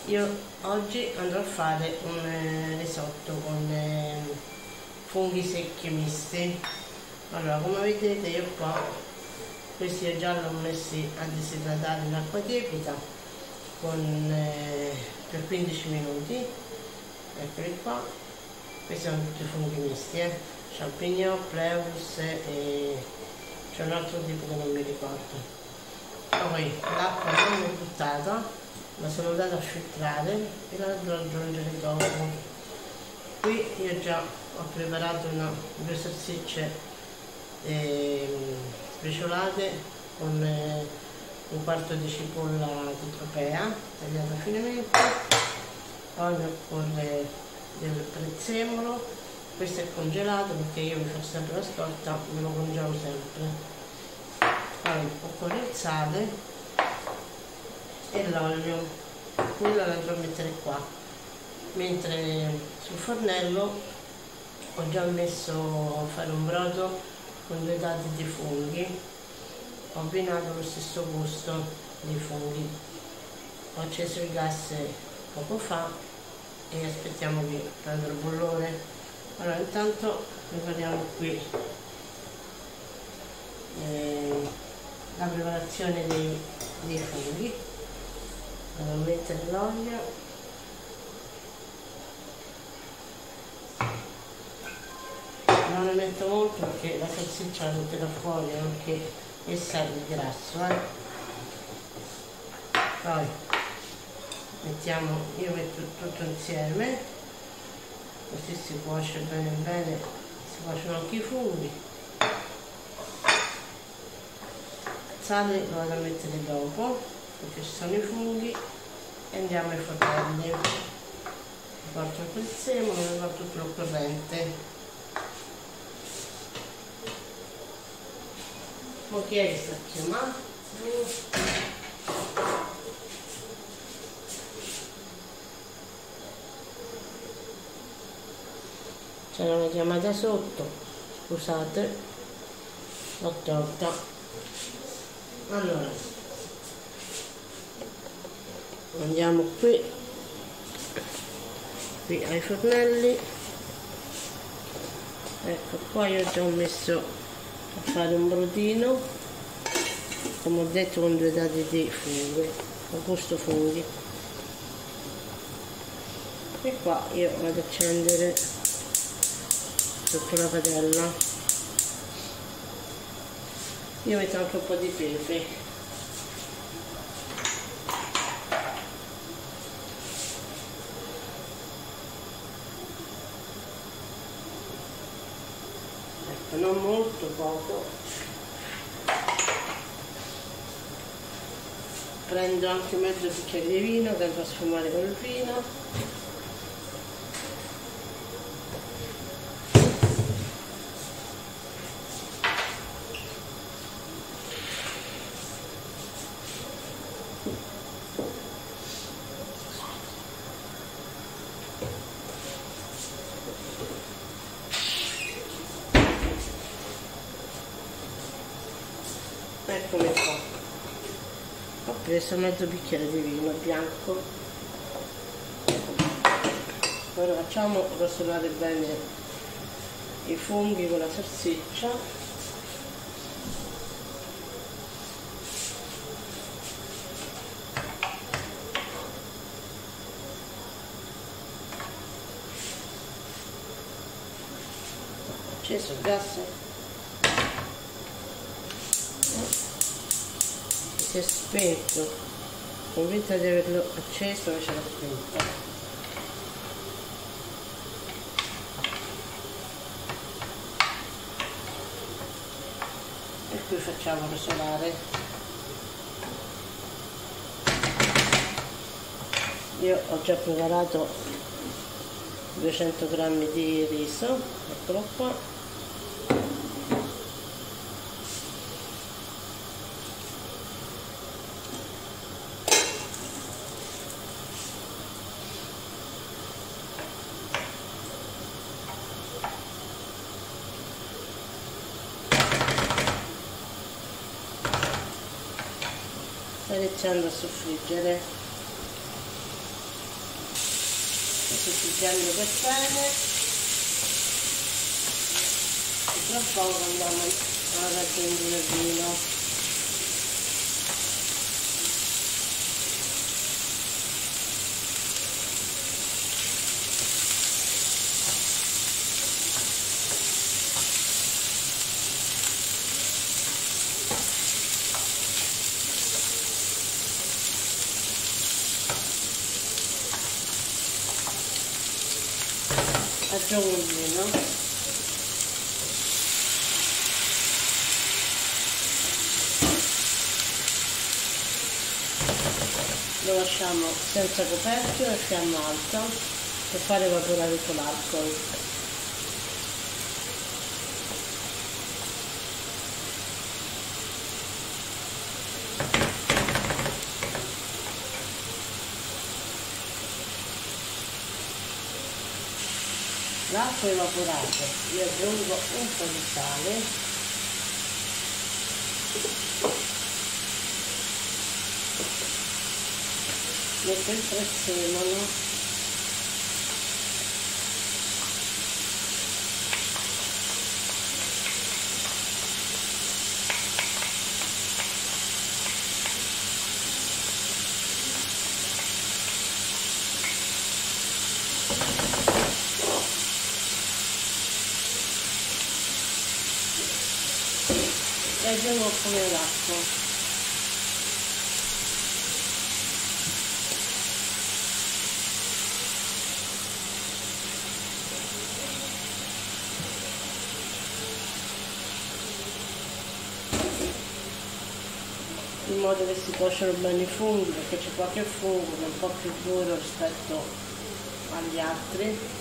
Io oggi andrò a fare un risotto con funghi secchi misti. Allora, come vedete io qua questi io già l'ho messi a disidratare in acqua tiepida per 15 minuti. Eccoli qua, questi sono tutti funghi misti, champignon, pleurus e c'è un altro tipo che non mi ricordo. Poi l'acqua non l'ho buttata, la sono andata a filtrare e la andrò ad aggiungere dopo. Qui io già ho preparato due salsicce speciolate con un quarto di cipolla di tropea tagliata finemente. Poi mi occorre del prezzemolo, questo è congelato perché io mi faccio sempre la scorta, me lo congelo sempre. Poi occorre il sale e l'olio, quello lo andrò a mettere qua, mentre sul fornello ho già messo a fare un brodo con 2 dadi di funghi, ho abbinato lo stesso gusto dei funghi, ho acceso il gas poco fa e aspettiamo che prenda il bollore. Allora intanto prepariamo qui la preparazione dei funghi. Vado a mettere l'olio, non ne metto molto perché la salsiccia la tira fuori anche essa è di grasso, Poi io metto tutto insieme, così si cuoce bene bene, si cuociono anche i funghi. Il sale lo vado a mettere dopo perché ci sono i funghi e andiamo ai fornelli. Mi porto il prezzemolo, mi porto tutto l'occorrente. Ma chi è che sta chiamando? C'era una chiamata sotto, scusate, l'ho tolta. Allora andiamo qui ai fornelli. Ecco qua, io già ho messo a fare un brodino, come ho detto, con 2 dadi di funghi, a gusto funghi. E qua io vado a accendere sotto la padella, io metto anche un po' di pepe. Non molto, poco. Prendo anche mezzo bicchiere di vino che andrò a sfumare col vino. Eccomi qua, ho preso mezzo bicchiere di vino bianco. Ora facciamo rosolare bene i funghi con la salsiccia. Ho acceso il gas, si è spento, convinta di averlo acceso e ce l'ho spento. E qui facciamo rosolare. Io ho già preparato 200 g di riso, eccolo qua. Sta iniziando a soffriggere. Suscitiamo per bene e tra poco andiamo a raggiungere il vino. Aggiungo il vino, lo lasciamo senza coperchio e fiamma alta per far evaporare tutto l'alcol. L'acqua evaporata, io aggiungo un po' di sale, metto il prezzemolo, e aggiungo un po' d'acqua. In modo che si cuociono bene i funghi, perché c'è qualche fungo che è un po' più duro rispetto agli altri,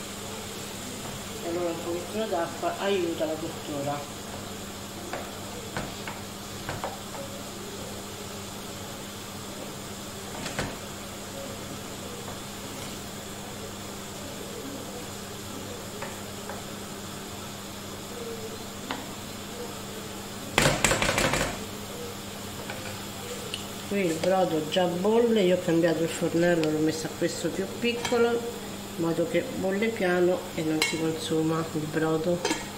e allora un pochettino d'acqua aiuta la cottura. Qui il brodo già bolle, io ho cambiato il fornello, l'ho messo a questo più piccolo in modo che bolle piano e non si consuma il brodo.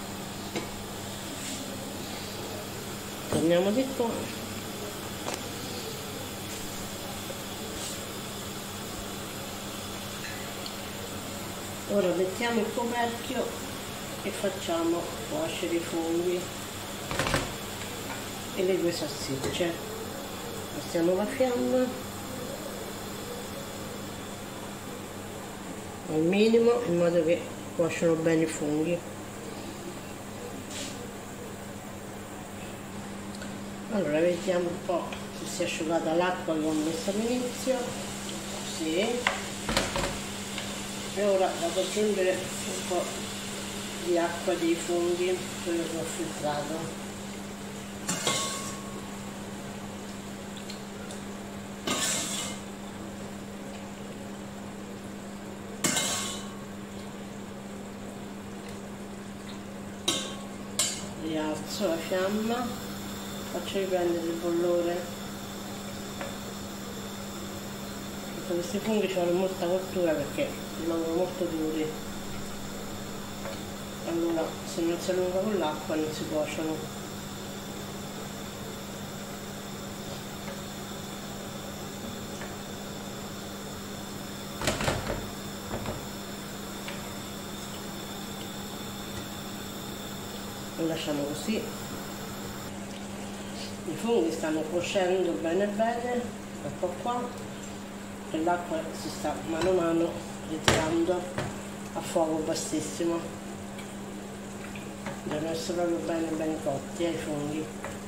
Torniamo di qua. Ora mettiamo il coperchio e facciamo cuocere i funghi e le due salsicce. Passiamo la fiamma al minimo in modo che cuociono bene i funghi. Allora vediamo un po' se si è asciugata l'acqua che ho messo all'inizio. Sì. E ora vado ad aggiungere un po' di acqua dei funghi, quello che ho filtrato. Rialzo la fiamma, faccio riprendere il bollore, perché questi funghi ci vuole molta cottura perché rimangono molto duri, allora se non si allunga con l'acqua non si cuociono. Lo lasciamo così. I funghi stanno cuocendo bene bene, ecco qua, e l'acqua si sta mano a mano ritirando a fuoco bassissimo. Devono essere proprio bene cotti i funghi.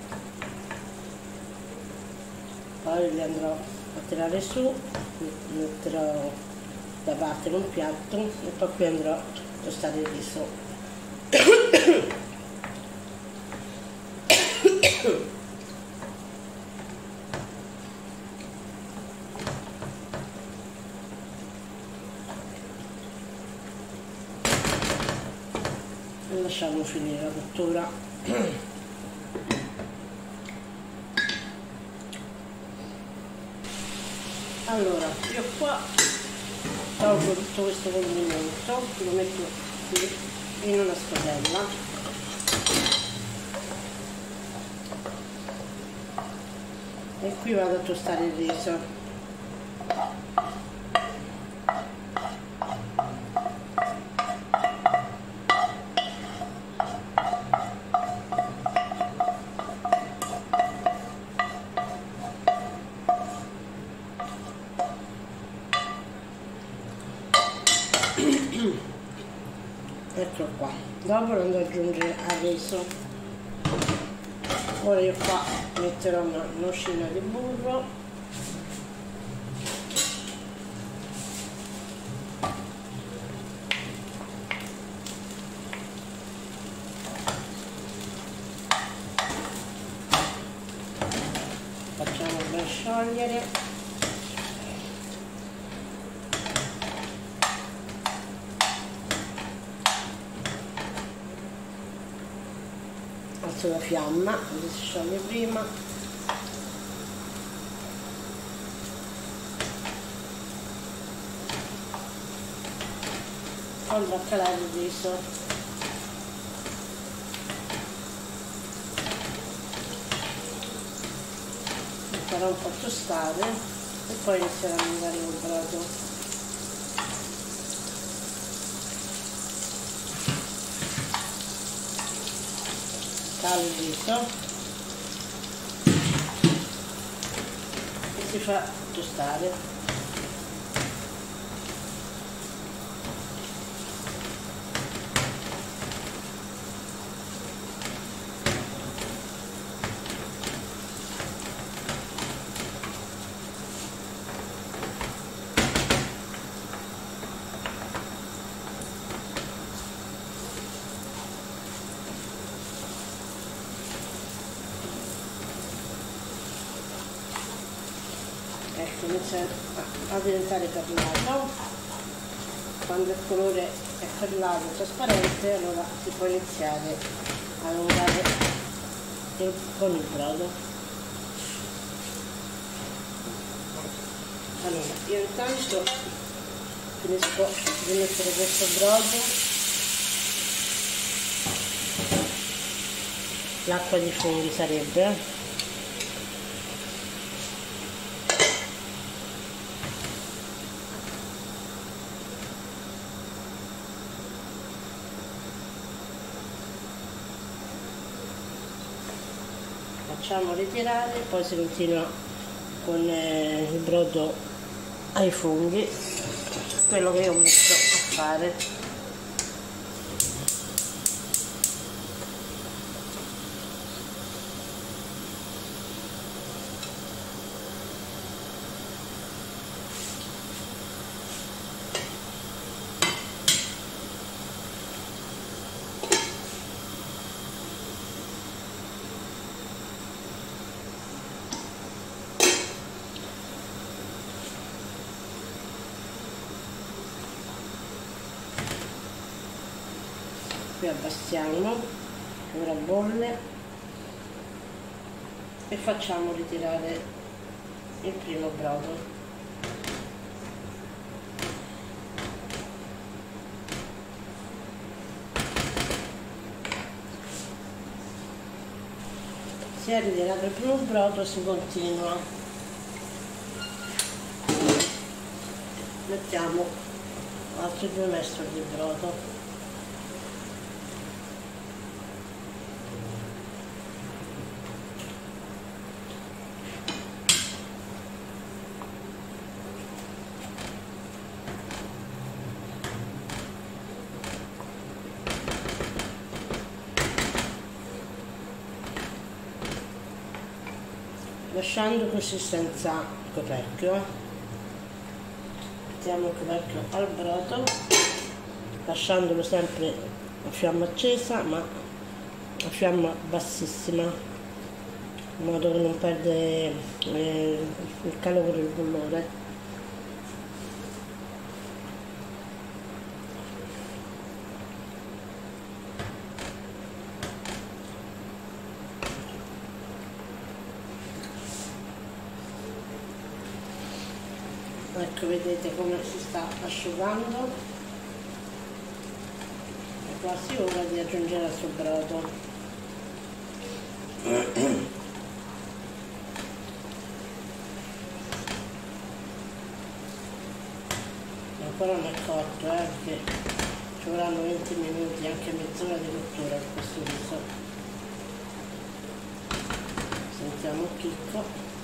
Poi li andrò a tirare su, metterò da parte in un piatto e poi qui andrò a tostare il riso. E lasciamo finire la cottura. Allora, io qua tolgo tutto questo condimento, lo metto in una scodella e qui vado a tostare il riso. Ecco qua, dopo lo andrò ad aggiungere al riso. Ora io qua metterò una nocina di burro, facciamo ben sciogliere. Alzo la fiamma, così si scioglie prima. Andrò a calare il riso. Lo farò un po' tostare e poi inizierò a mangiare il brodo. Calo il riso e si fa tostare. Ecco, inizia a diventare perlato. Quando il colore è perlato, trasparente, allora si può iniziare a allungare con il brodo. Allora, io intanto finisco di mettere questo brodo, l'acqua di funghi sarebbe. Facciamo ritirare, poi si continua con il brodo ai funghi, quello che io ho messo a fare. Qui abbassiamo, ora bolle e facciamo ritirare il primo brodo. Si è ritirato il primo brodo, si continua. Mettiamo altri 2 mestoli di brodo. Lasciando consistenza coperchio, mettiamo il coperchio al brodo, lasciandolo sempre a fiamma accesa ma a fiamma bassissima, in modo che non perde il calore, il bollore. Ecco, vedete come si sta asciugando, è quasi ora di aggiungere il suo brodo. Ancora non è cotto, perché ci vorranno 20 minuti, anche mezz'ora di cottura per questo riso. Sentiamo il chicco.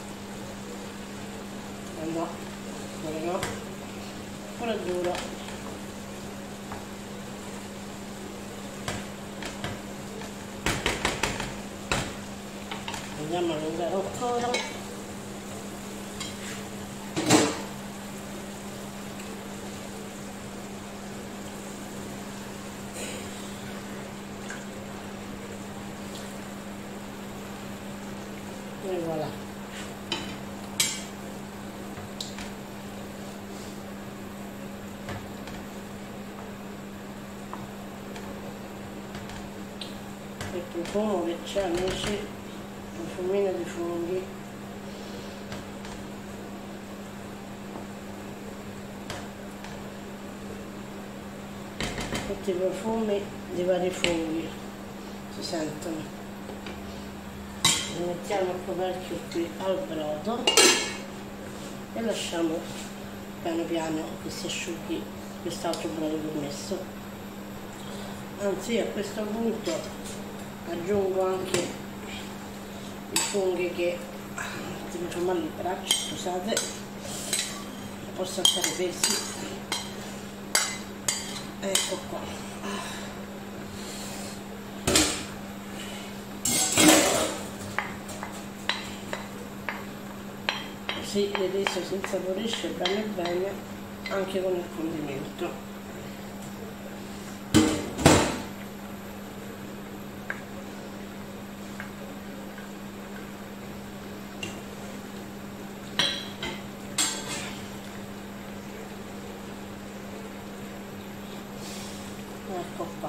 No, ancora no, ancora duro. Andiamo a allungare ancora. E voilà. Il profumo che c'è, amici, profumino di funghi. Tutti i profumi di vari funghi si sentono. Mettiamo il coperchio qui al brodo e lasciamo piano piano che si asciughi quest'altro brodo che ho messo. Anzi, a questo punto aggiungo anche i funghi che mi fa male il braccio, scusate, posso alzare i pesi. Ecco qua. Così il riso si insaporisce bene bene anche con il condimento. Ecco qua.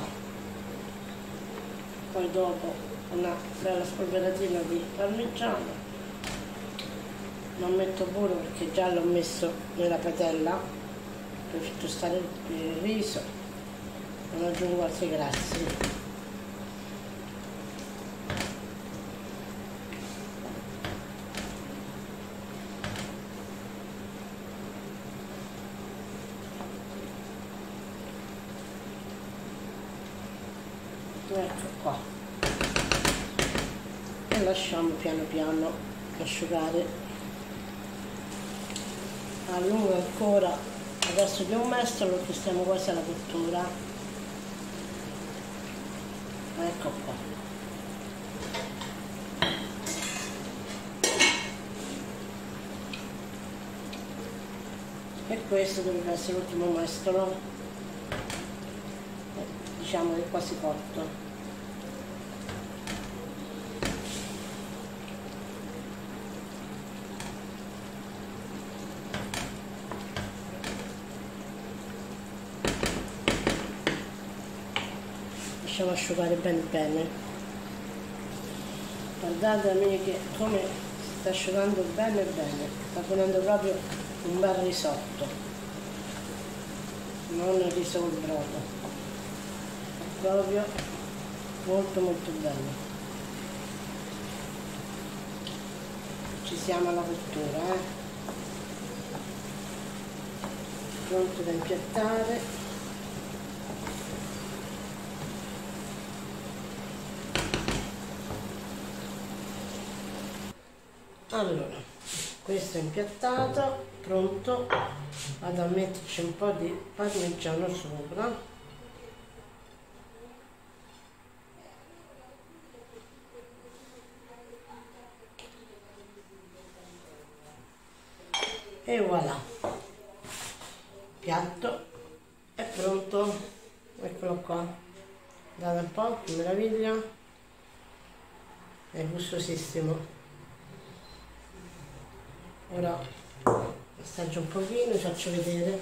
Poi dopo una bella spolveratina di parmigiano. Non metto burro perché già l'ho messo nella padella per tostare il riso, non aggiungo altri grassi. Ecco qua. E lasciamo piano piano asciugare. Allungo ancora adesso di un mestolo perché stiamo quasi alla cottura. Ecco qua. E questo dovrebbe essere l'ultimo mestolo, diciamo che è quasi cotto. Lasciamo asciugare bene bene. Guardate amiche come sta asciugando bene bene, sta venendo proprio un bel risotto, non il riso col brodo, è proprio molto molto bello. Ci siamo alla cottura, pronto da impiattare. Allora, questo è impiattato, pronto, vado a metterci un po' di parmigiano sopra. E voilà, piatto è pronto, eccolo qua, guardate un po', che meraviglia, è gustosissimo. Ora assaggio un pochino, vi faccio vedere.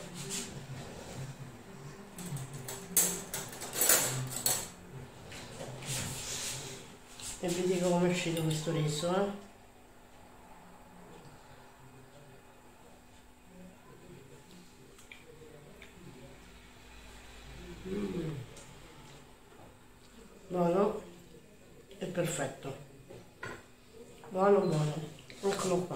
E vi dico come è uscito questo riso, Buono e perfetto, buono buono, eccolo qua.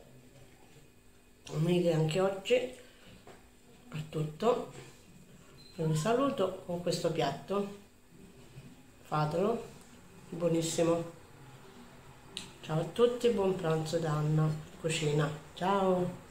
Amiche, anche oggi è tutto. Vi saluto con questo piatto, fatelo, buonissimo. Ciao a tutti, buon pranzo da Anna Cucina, ciao.